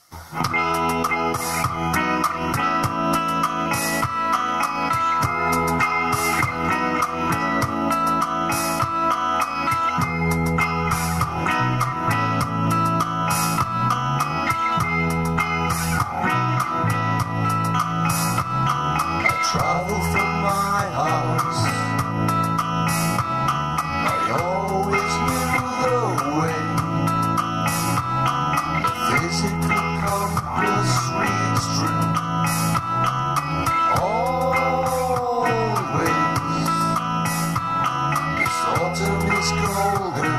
Travel from my house, I always knew the way. The physical compass reads true, always. This autumn is golden,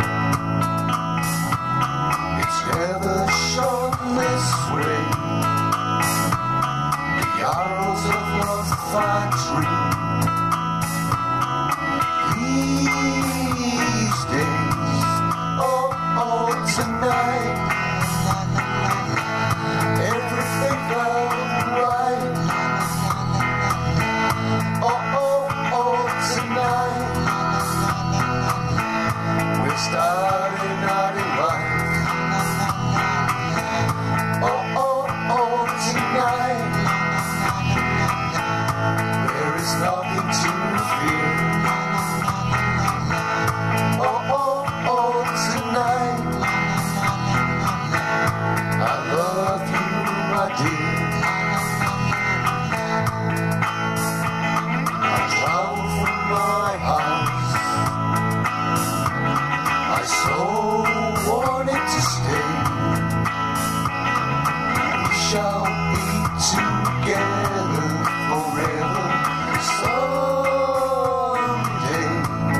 it's never shone this way. The arrows of love find true. These days, oh, oh, tonight, everything felt right. Oh, oh, oh, tonight, we're starting out in life. Oh, oh, oh, tonight, there is nothing to fear. Oh, oh, oh, tonight, I love you, my dear. I travel from my house, I so wanted to stay. We shall be together forever. Someday,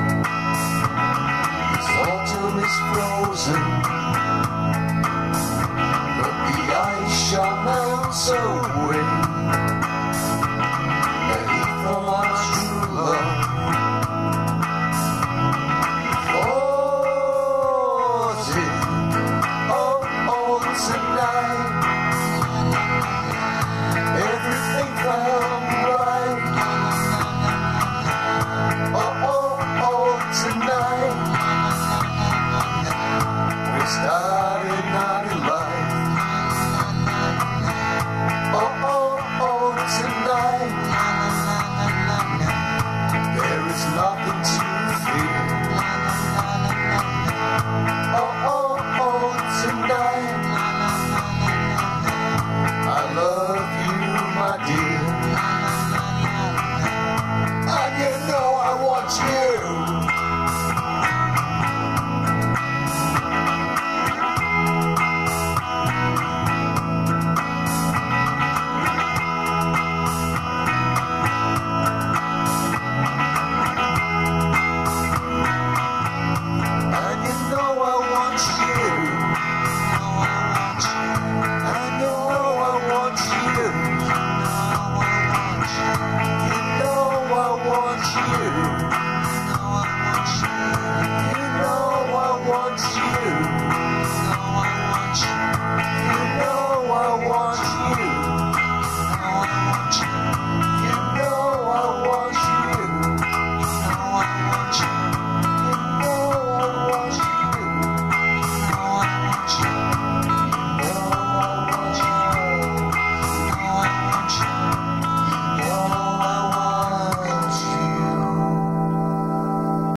this autumn is frozen, but the ice shall melt away.